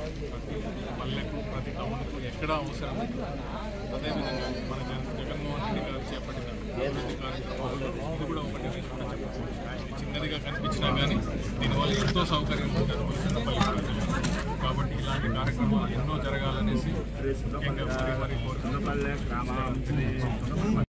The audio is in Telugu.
పల్లెకు ప్రతి టౌన్కు ఎక్కడ అవసరం అదేవిధంగా మన జగన్మోహన్ రెడ్డి గారు చేపట్టిన అభివృద్ధి కార్యక్రమాల్లో ఇది కూడా ఒకటి ఇది చిన్నదిగా కనిపించినా కానీ దీనివల్ల ఎంతో సౌకర్యం జరుగుతున్న పల్లె ప్రజలు. కాబట్టి ఇలాంటి కార్యక్రమాలు ఎన్నో జరగాలనేసి ముఖ్యంగా మరి కోరుకుంటున్నాం.